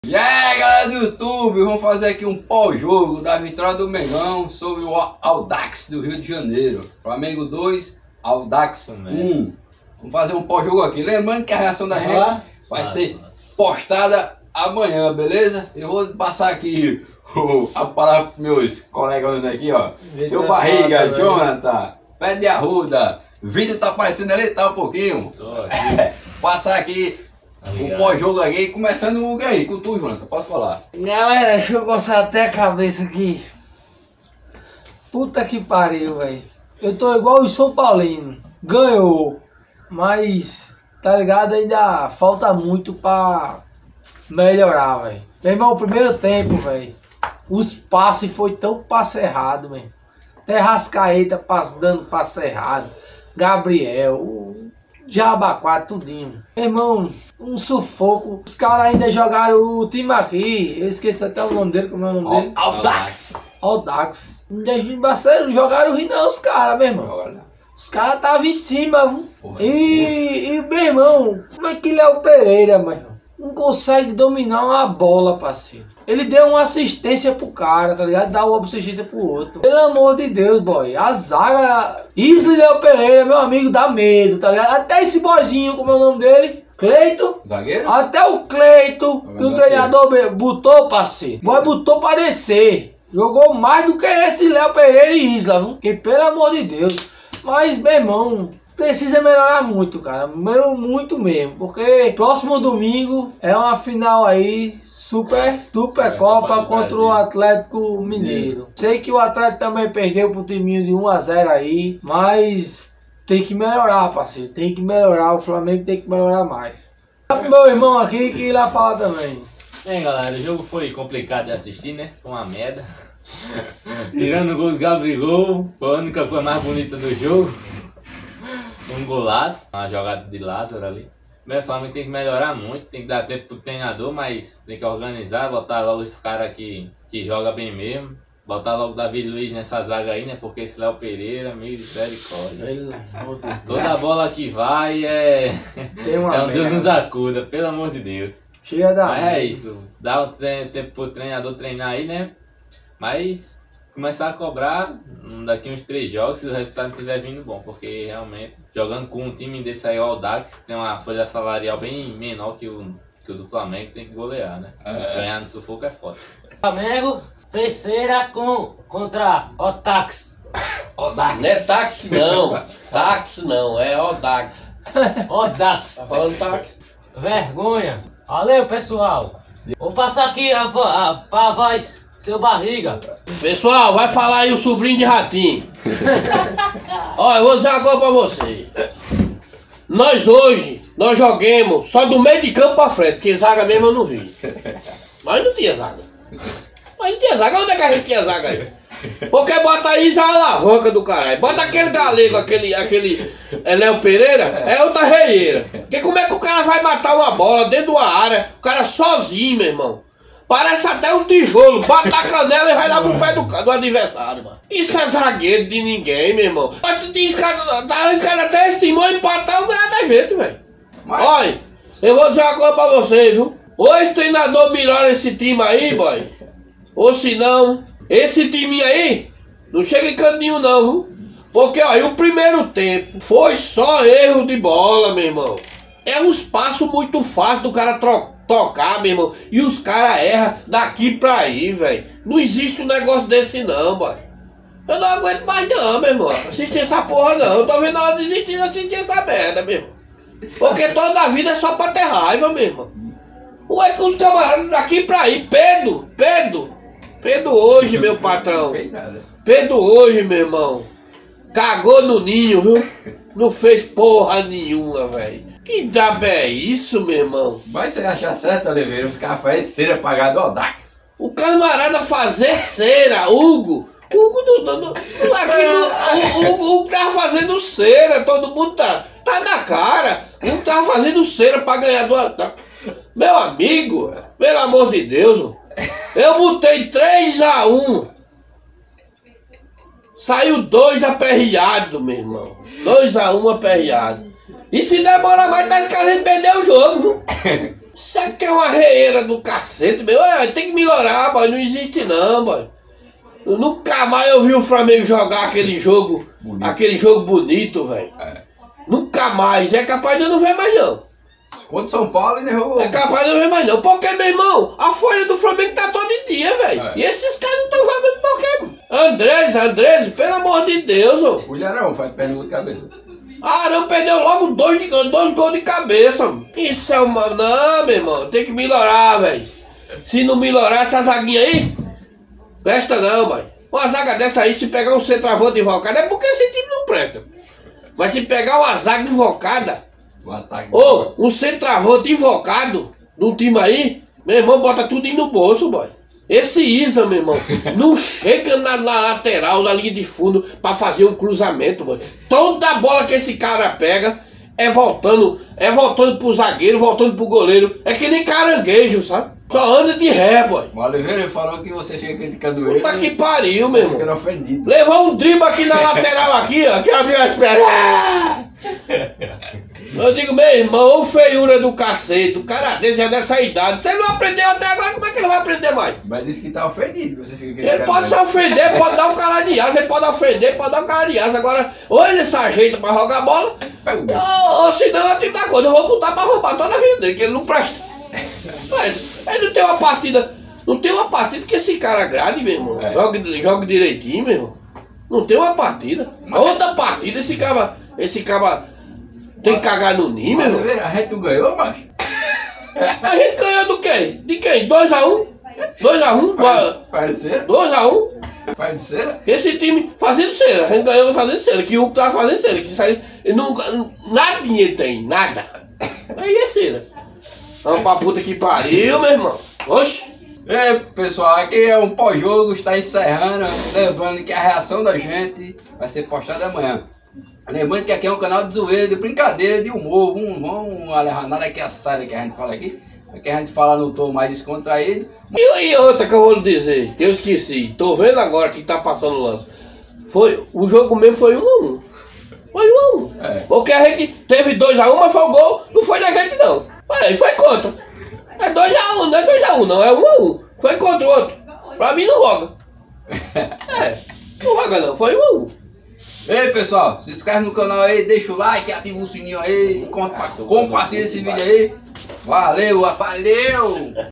E aí galera do YouTube, vamos fazer aqui um pós-jogo da vitória do Mengão sobre o Audax do Rio de Janeiro. Flamengo 2, Audax 1. Vamos fazer um pós-jogo aqui. Lembrando que a reação da gente vai ser postada amanhã, beleza? Eu vou passar aqui a palavra para meus colegas aqui, ó. Seu Barriga, Jonathan, Pé de Arruda, Vitor tá aparecendo ali, tá um pouquinho. Passar aqui o pós-jogo aqui, começando o aí, com tu, Jonathan, posso falar? Galera, deixa eu coçar até a cabeça aqui. Puta que pariu, velho. Eu tô igual o São Paulino. Ganhou, mas, tá ligado, ainda falta muito pra melhorar, velho. Meu irmão, o primeiro tempo, velho, os passes foi tão passe errado, velho. Até Rascaeta dando passe errado. Gabriel, Jabaquara, tudinho. Meu irmão, um sufoco. Os caras ainda jogaram o time aqui. Eu esqueci até o nome dele, como é o nome dele? Audax. Audax. Não jogaram o não, os caras, meu irmão. Os caras estavam em cima, viu? E meu irmão, como é que Léo Pereira, meu irmão, não consegue dominar uma bola, parceiro? Ele deu uma assistência pro cara, tá ligado? Dá uma assistência pro outro. Pelo amor de Deus, boy. A zaga... Isla e Léo Pereira, meu amigo, dá medo, tá ligado? Até esse boizinho, como é o nome dele? Cleito. Zagueiro? Até o Cleito, que o treinador botou, parceiro. O boy botou pra descer. Jogou mais do que esse Léo Pereira e Isla, viu? Que pelo amor de Deus. Mas, meu irmão, precisa melhorar muito, cara. Muito mesmo. Porque próximo domingo é uma final aí, Super Copa contra o Atlético Mineiro. Sei que o Atlético também perdeu pro timinho de 1 a 0 aí, mas tem que melhorar, parceiro. Tem que melhorar. O Flamengo tem que melhorar mais. Meu irmão aqui que irá falar também. Galera, o jogo foi complicado de assistir, né? Foi uma merda. Tirando o gol do Gabigol, foi a única coisa mais bonita do jogo. Um golaço, uma jogada de Lázaro ali. O Flamengo tem que melhorar muito, tem que dar tempo pro treinador, mas tem que organizar, botar logo os caras que jogam bem mesmo. Botar logo o Davi Luiz nessa zaga aí, né? Porque esse Léo Pereira, misericórdia. Toda bola que vai é um Deus nos acuda, pelo amor de Deus. Chega da Mas é isso, dá um tempo pro treinador treinar aí, né? Mas começar a cobrar daqui uns 3 jogos se o resultado não estiver vindo bom, porque realmente jogando com um time desse aí, o Audax, que tem uma folha salarial bem menor que o do Flamengo, tem que golear, né? Ganhar no sufoco é foda. Flamengo fez cera contra Audax. Audax. Não é táxi não, táxi não, é Audax. Audax. Tá falando táxi? Vergonha. Valeu, pessoal. Vou passar aqui pra voz, seu Barriga. Pessoal, vai falar aí o sobrinho de Ratinho. Olha, eu vou dizer uma coisa pra você. Nós joguemos só do meio de campo pra frente, porque zaga mesmo eu não vi. Mas não tinha zaga. Onde é que a gente tinha zaga aí? Porque bota aí já a alavanca do caralho. Bota aquele galego, aquele Léo Pereira, é outra reieira. Porque como é que o cara vai matar uma bola dentro de uma área, o cara sozinho, meu irmão? Parece até um tijolo, bate a canela e vai lá pro pé do adversário, mano. Isso é zagueiro de ninguém, meu irmão. Os caras até estimou empatar ou ganhar da gente, velho. Olha, eu vou dizer uma coisa pra vocês, viu? Ou esse treinador melhora esse time aí, boy, ou se não, esse time aí não chega em canto nenhum não, viu? Porque, ó, o primeiro tempo foi só erro de bola, meu irmão. É um espaço muito fácil do cara tocar, meu irmão. E os caras erram daqui pra aí, velho. Não existe um negócio desse não, boy. Eu não aguento mais não, meu irmão. Assistir essa porra não. Eu tô vendo a hora de desistir de assistir essa merda, meu irmão. Porque toda a vida é só pra ter raiva, meu irmão. Ué, que os camaradas daqui pra aí. Pedro hoje, meu patrão. Pedro hoje, meu irmão. Cagou no ninho, viu? Não fez porra nenhuma, velho. Que diabo é isso, meu irmão? Mas você acha certo, Oliveira? Os caras fazem cera pagado do Audax. O camarada fazer cera, Hugo tava fazendo cera, todo mundo tá na cara. Um tava fazendo cera pra ganhar do Audax. Meu amigo, pelo amor de Deus, eu botei 3 a 1. Saiu 2 aperreado, meu irmão. 2 a 1 aperreado. E se demorar mais, tá que a gente perdeu o jogo, viu? Isso aqui é uma reeira do cacete, meu. Tem que melhorar, boy. Não existe não, boy. Nunca mais eu vi o Flamengo jogar aquele jogo bonito, velho. Nunca mais. É capaz de eu não ver mais não. Contra São Paulo ainda jogou. É capaz de eu não ver mais não. Porque, meu irmão, a folha do Flamengo tá todo dia, velho. E esses caras não estão jogando porque... Andrés, pelo amor de Deus, ô. O Ilharão faz perna de cabeça. Arão perdeu logo dois gols de cabeça. Isso é uma... Não, meu irmão. Tem que melhorar, velho. Se não melhorar essa zaguinha aí, presta não, mãe. Uma zaga dessa aí, se pegar um centroavante invocado, é porque esse time não presta. Mas se pegar uma zaga invocada, ou um centroavante invocado num time aí, meu irmão, bota tudo no bolso, boy. Esse Isa, meu irmão, não chega na lateral, na linha de fundo, pra fazer um cruzamento, boy. Toda bola que esse cara pega é voltando pro zagueiro, voltando pro goleiro. É que nem caranguejo, sabe? Só anda de ré, boy. O Oliveira falou que você fica criticando ele. Puta que pariu, meu irmão. Ficando ofendido. Levou um drible aqui na lateral, aqui, ó, que abriu as pernas. Eu digo, meu irmão, feiura do cacete. O cara desse é dessa idade. Você não aprendeu até agora, como é que ele vai aprender mais? Mas disse que tá ofendido, você fica criticando. Ele pode se ofender, pode dar um cara de asa, ele pode ofender, pode dar um cara de asa. Agora, ou ele se ajeita pra jogar bola, ou senão é tipo da coisa, eu vou botar pra roubar toda a vida dele, que ele não presta. Mas ele não tem uma partida, que esse cara grade, meu irmão. Joga direitinho, meu irmão. Não tem uma partida. A outra partida, esse cara tem que cagar no ninho, meu irmão. A gente não ganhou, macho? A gente ganhou do quê? De quem? 2x1? 2x1? Faz 2x1? Faz cera? Esse time fazendo cera. A gente ganhou fazendo cera. Que o tava fazendo cera. Que saiu, nada ele tem, nada. Aí é cera. Vamos pra puta que pariu, meu irmão. Oxe. Ei, pessoal, aqui é um pós-jogo, está encerrando. Lembrando que a reação da gente vai ser postada amanhã. Lembrando que aqui é um canal de zoeira, de brincadeira, de humor. Vamos levar nada que é sério que a gente fala aqui. Aqui a gente fala no tom mais descontraído. E outra que eu vou lhe dizer, que eu esqueci. Tô vendo agora que tá passando o lance. O jogo mesmo foi 1x1. Foi 1x1. É. Porque a gente teve 2x1, mas foi o gol, não foi da gente não. Aí foi contra. É 2x1, não é 2x1 não, é 1x1. Foi contra o outro. Pra mim não joga. Não joga não, foi 1x1. Ei, pessoal, se inscreve no canal aí, deixa o like, ativa o sininho aí, compartilha esse vídeo aí. Valeu!